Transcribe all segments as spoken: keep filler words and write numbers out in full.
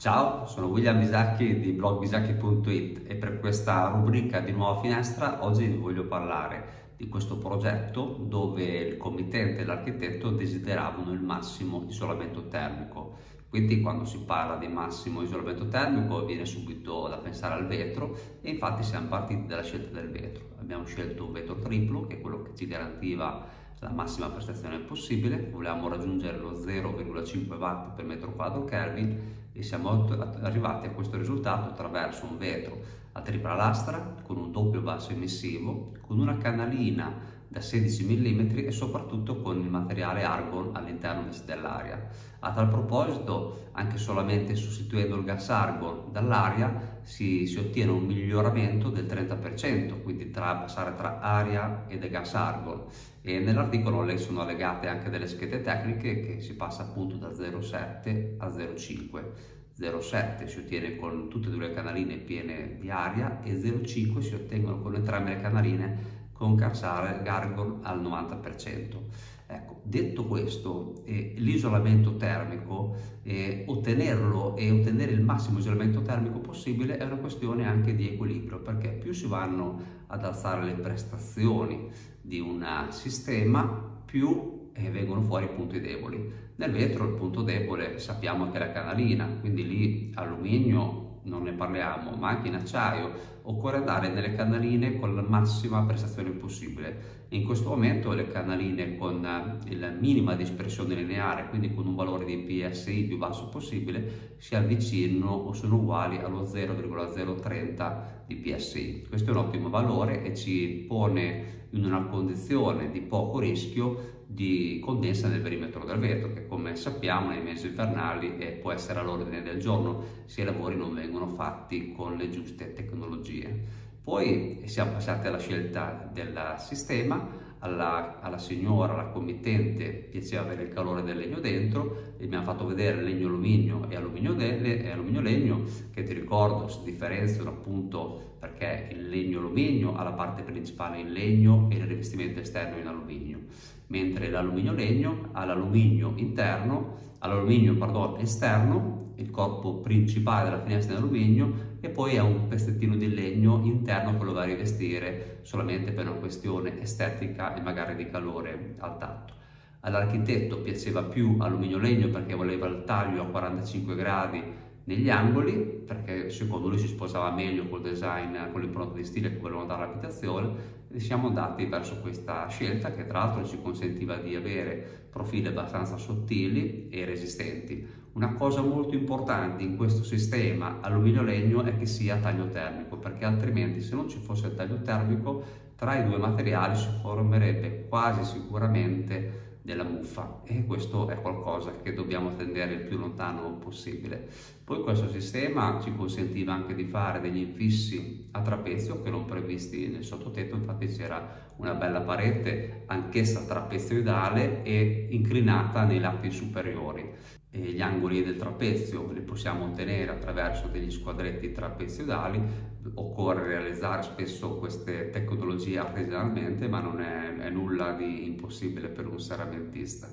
Ciao, sono William Bisacchi di blog bisacchi punto it e per questa rubrica di Nuova Finestra oggi vi voglio parlare di questo progetto dove il committente e l'architetto desideravano il massimo isolamento termico. Quindi quando si parla di massimo isolamento termico viene subito da pensare al vetro e infatti siamo partiti dalla scelta del vetro. Abbiamo scelto un vetro triplo, che è quello che ci garantiva la massima prestazione possibile. Volevamo raggiungere lo zero virgola cinque watt per metro quadro Kelvin e siamo arrivati a questo risultato attraverso un vetro a tripla lastra con un doppio basso emissivo, con una canalina da sedici millimetri e soprattutto con il materiale argon all'interno dell'aria. A tal proposito, anche solamente sostituendo il gas argon dall'aria si, si ottiene un miglioramento del trenta per cento, quindi tra, passare tra aria ed gas argon. E nell'articolo le sono allegate anche delle schede tecniche che si passa appunto da zero virgola sette a zero virgola cinque. zero virgola sette si ottiene con tutte e due le canaline piene di aria e zero virgola cinque si ottengono con entrambe le canaline con gas argon al novanta per cento. Ecco, detto questo, eh, l'isolamento termico, eh, ottenerlo e ottenere il massimo isolamento termico possibile è una questione anche di equilibrio, perché più si vanno ad alzare le prestazioni di un sistema, più eh, vengono fuori i punti deboli. Nel vetro il punto debole sappiamo che è la canalina, quindi lì alluminio non ne parliamo, ma anche in acciaio occorre andare nelle canaline con la massima prestazione possibile. In questo momento le canaline con la minima dispersione lineare, quindi con un valore di P S I più basso possibile, si avvicinano o sono uguali allo zero virgola zero trenta di P S I. Questo è un ottimo valore e ci pone in una condizione di poco rischio di condensa nel perimetro del vetro, che come sappiamo nei mesi invernali eh, può essere all'ordine del giorno se i lavori non vengono fatti con le giuste tecnologie. Poi siamo passati alla scelta del sistema. Alla, alla signora, alla committente, piaceva avere il calore del legno dentro e mi hanno fatto vedere legno alluminio e alluminio, delle, e alluminio legno, che ti ricordo si differenziano appunto perché il legno alluminio ha la parte principale in legno e il rivestimento esterno in alluminio, mentre l'alluminio legno ha l'alluminio interno, all'alluminio pardon, esterno, il corpo principale della finestra in alluminio, e poi ha un pezzettino di legno interno che lo va a rivestire solamente per una questione estetica e magari di calore al tatto. All'architetto piaceva più alluminio legno perché voleva il taglio a quarantacinque gradi negli angoli, perché secondo lui si sposava meglio col design, con l'impronta di stile che volevano dare all'abitazione, e siamo andati verso questa scelta che tra l'altro ci consentiva di avere profili abbastanza sottili e resistenti. Una cosa molto importante in questo sistema alluminio-legno è che sia a taglio termico, perché altrimenti se non ci fosse il taglio termico tra i due materiali si formerebbe quasi sicuramente della muffa, e questo è qualcosa che dobbiamo tenere il più lontano possibile. Poi questo sistema ci consentiva anche di fare degli infissi a trapezio che non previsti nel sottotetto, infatti c'era una bella parete anch'essa trapezioidale e inclinata nei lati superiori. E gli angoli del trapezio li possiamo ottenere attraverso degli squadretti trapezioidali. Occorre realizzare spesso queste tecnologie artigianalmente, ma non è, è nulla di impossibile per un seramentista.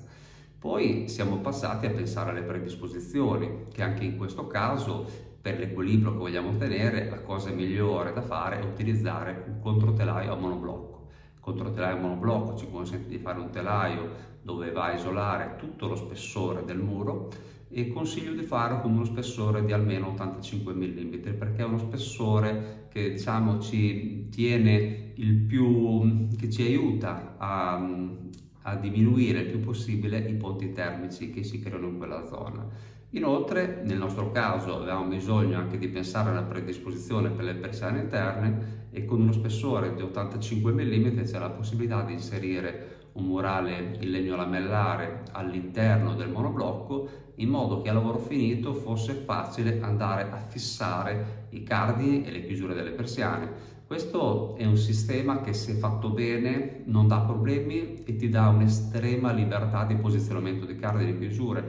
Poi siamo passati a pensare alle predisposizioni, che anche in questo caso, per l'equilibrio che vogliamo ottenere, la cosa migliore da fare è utilizzare un controtelaio a monoblocco. Il controtelaio a monoblocco ci consente di fare un telaio dove va a isolare tutto lo spessore del muro, e consiglio di farlo con uno spessore di almeno ottantacinque millimetri, perché è uno spessore che diciamo ci tiene il più, che ci aiuta a, a diminuire il più possibile i ponti termici che si creano in quella zona. Inoltre, nel nostro caso, avevamo bisogno anche di pensare alla predisposizione per le persiane interne, e con uno spessore di ottantacinque millimetri c'è la possibilità di inserire un murale in legno lamellare all'interno del monoblocco, in modo che a lavoro finito fosse facile andare a fissare i cardini e le chiusure delle persiane. Questo è un sistema che, se fatto bene, non dà problemi e ti dà un'estrema libertà di posizionamento di cardini e chiusure.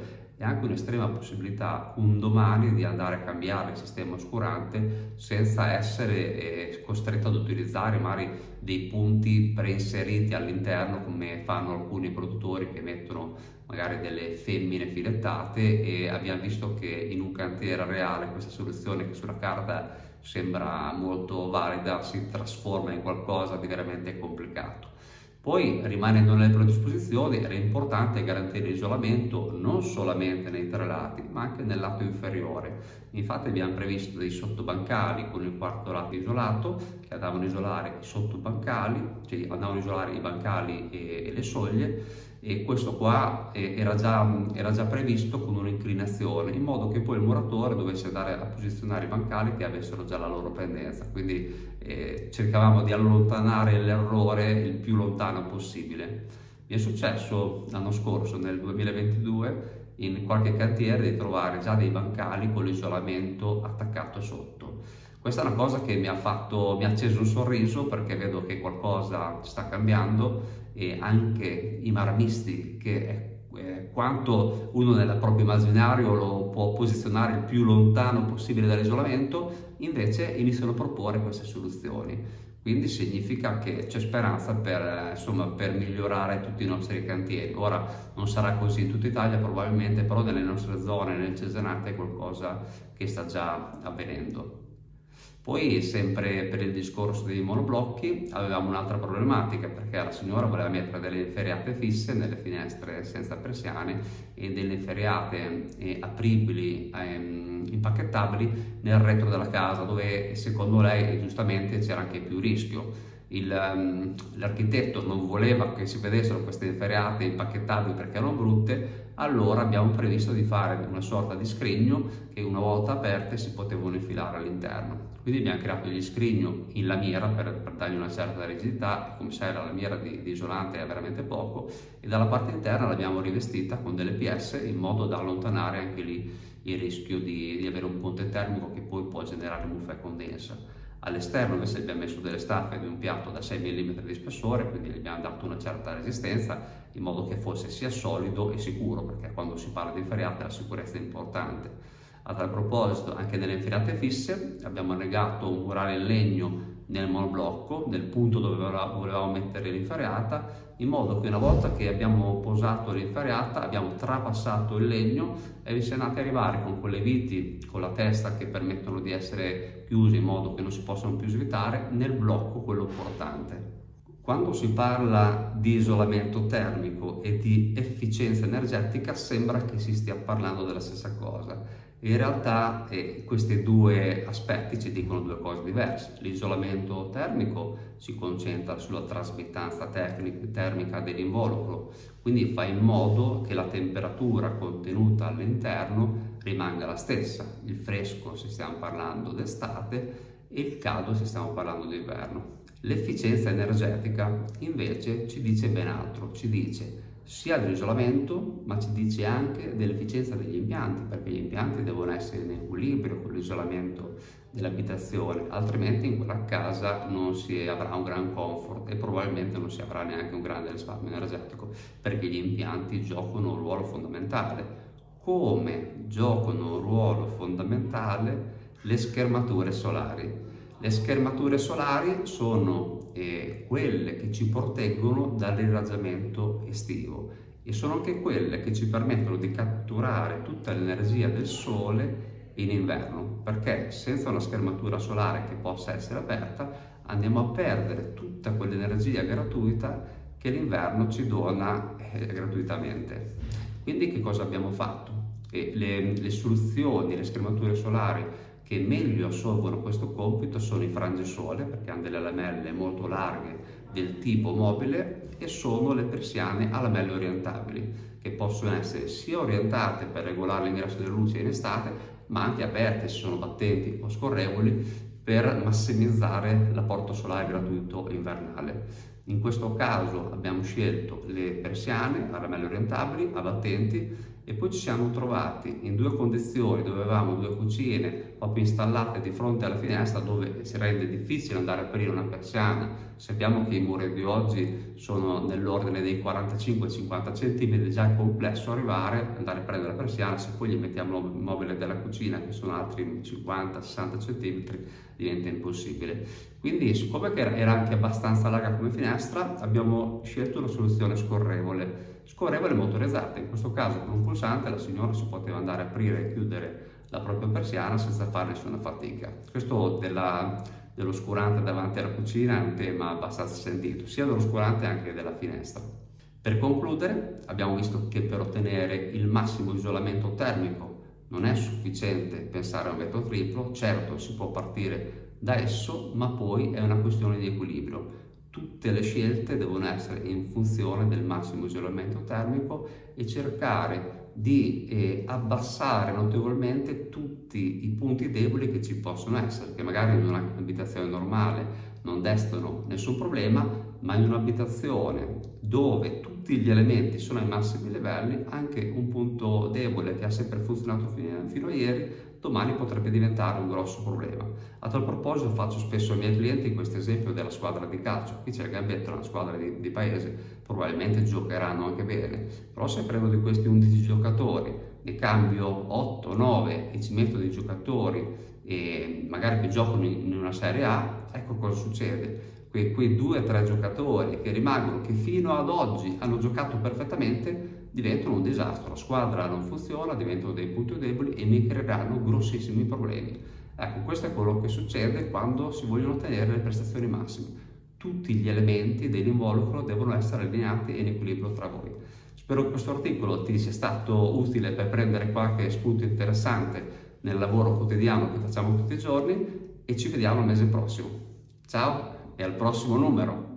e anche un'estrema possibilità un domani di andare a cambiare il sistema oscurante senza essere eh, costretto ad utilizzare magari dei punti preinseriti all'interno, come fanno alcuni produttori che mettono magari delle femmine filettate, e abbiamo visto che in un cantiere reale questa soluzione, che sulla carta sembra molto valida, si trasforma in qualcosa di veramente complicato. Poi, rimanendo nelle predisposizioni, era importante garantire l'isolamento non solamente nei tre lati, ma anche nel lato inferiore. Infatti abbiamo previsto dei sottobancali con il quarto lato isolato, che andavano a isolare i sottobancali, cioè andavano a isolare i bancali e, e le soglie, e questo qua era già, era già previsto con un'inclinazione, in modo che poi il muratore dovesse andare a posizionare i bancali che avessero già la loro pendenza. Quindi eh, cercavamo di allontanare l'errore il più lontano possibile. Mi è successo l'anno scorso, nel duemilaventidue, in qualche cantiere di trovare già dei bancali con l'isolamento attaccato sotto. Questa è una cosa che mi ha fatto, mi ha acceso un sorriso, perché vedo che qualcosa sta cambiando, e anche i marmisti, che è eh, quanto uno nel proprio immaginario lo può posizionare il più lontano possibile dall'isolamento, invece iniziano a proporre queste soluzioni. Quindi significa che c'è speranza per, insomma, per migliorare tutti i nostri cantieri. Ora non sarà così in tutta Italia probabilmente, però nelle nostre zone, nel Cesenate, è qualcosa che sta già avvenendo. Poi, sempre per il discorso dei monoblocchi, avevamo un'altra problematica, perché la signora voleva mettere delle inferriate fisse nelle finestre senza persiane e delle inferriate eh, apribili, ehm, impacchettabili nel retro della casa, dove secondo lei giustamente c'era anche più rischio. Um, l'architetto non voleva che si vedessero queste inferriate impacchettabili perché erano brutte. Allora abbiamo previsto di fare una sorta di scrigno che, una volta aperte, si potevano infilare all'interno. Quindi abbiamo creato gli scrigno in lamiera per, per dargli una certa rigidità, e come sai la lamiera di, di isolante è veramente poco, e dalla parte interna l'abbiamo rivestita con delle P S in modo da allontanare anche lì il rischio di, di avere un ponte termico che poi può generare muffa e condensa. All'esterno invece abbiamo messo delle staffe di un piatto da sei millimetri di spessore, quindi gli abbiamo dato una certa resistenza in modo che fosse sia solido e sicuro, perché quando si parla di inferriate la sicurezza è importante. A tal proposito, anche nelle inferriate fisse abbiamo annegato un murale in legno nel monoblocco, nel punto dove volevamo mettere l'inferriata, in modo che una volta che abbiamo posato l'inferriata abbiamo trapassato il legno e siamo andati ad arrivare con quelle viti con la testa che permettono di essere chiuse in modo che non si possano più svitare nel blocco, quello portante. Quando si parla di isolamento termico e di efficienza energetica sembra che si stia parlando della stessa cosa. In realtà eh, questi due aspetti ci dicono due cose diverse. L'isolamento termico si concentra sulla trasmittanza termica dell'involucro, quindi fa in modo che la temperatura contenuta all'interno rimanga la stessa. Il fresco se stiamo parlando d'estate e il caldo se stiamo parlando d'inverno. L'efficienza energetica invece ci dice ben altro, ci dice sia dell'isolamento, ma ci dice anche dell'efficienza degli impianti, perché gli impianti devono essere in equilibrio con l'isolamento dell'abitazione, altrimenti in quella casa non si avrà un gran comfort e probabilmente non si avrà neanche un grande risparmio energetico, perché gli impianti giocano un ruolo fondamentale. Come giocano un ruolo fondamentale le schermature solari. Le schermature solari sono eh, quelle che ci proteggono dall'irraggiamento estivo e sono anche quelle che ci permettono di catturare tutta l'energia del sole in inverno, perché senza una schermatura solare che possa essere aperta andiamo a perdere tutta quell'energia gratuita che l'inverno ci dona eh, gratuitamente. Quindi che cosa abbiamo fatto? E le, le soluzioni, le schermature solari che meglio assolvono questo compito sono i frangisole, perché hanno delle lamelle molto larghe del tipo mobile, e sono le persiane a lamelle orientabili, che possono essere sia orientate per regolare l'ingresso della luce in estate, ma anche aperte se sono battenti o scorrevoli per massimizzare l'apporto solare gratuito invernale. In questo caso abbiamo scelto le persiane a lamelle orientabili, a battenti, e poi ci siamo trovati in due condizioni dove avevamo due cucine proprio installate di fronte alla finestra, dove si rende difficile andare a aprire una persiana. Sappiamo che i muri di oggi sono nell'ordine dei quarantacinque cinquanta centimetri, già è complesso arrivare, andare a prendere la persiana. Se poi gli mettiamo il mobile della cucina, che sono altri cinquanta sessanta centimetri, diventa impossibile. Quindi, siccome era anche abbastanza larga come finestra, abbiamo scelto una soluzione scorrevole scorrevole motorizzata. In questo caso, con un pulsante, la signora si poteva andare a aprire e chiudere la propria persiana senza fare nessuna fatica. Questo della, dell'oscurante davanti alla cucina è un tema abbastanza sentito, sia dell'oscurante che della finestra. Per concludere, abbiamo visto che per ottenere il massimo isolamento termico non è sufficiente pensare a un vetro triplo. Certo, si può partire da esso, ma poi è una questione di equilibrio. Tutte le scelte devono essere in funzione del massimo isolamento termico e cercare di eh, abbassare notevolmente tutti i punti deboli che ci possono essere, che magari in un'abitazione normale non destano nessun problema, ma in un'abitazione dove tutti gli elementi sono ai massimi livelli, anche un punto debole che ha sempre funzionato fino, fino a ieri, domani potrebbe diventare un grosso problema. A tal proposito faccio spesso ai miei clienti questo esempio della squadra di calcio. Qui c'è il Gambetto, una squadra di, di paese, probabilmente giocheranno anche bene, però se prendo di questi undici giocatori, ne cambio otto nove e ci metto dei giocatori e magari che giocano in, in una Serie A, ecco cosa succede. Que, quei due o tre giocatori che rimangono, che fino ad oggi hanno giocato perfettamente, diventano un disastro, la squadra non funziona, diventano dei punti deboli e mi creeranno grossissimi problemi. Ecco, questo è quello che succede quando si vogliono ottenere le prestazioni massime. Tutti gli elementi dell'involucro devono essere allineati e in equilibrio tra voi. Spero che questo articolo ti sia stato utile per prendere qualche spunto interessante nel lavoro quotidiano che facciamo tutti i giorni, e ci vediamo il mese prossimo. Ciao e al prossimo numero!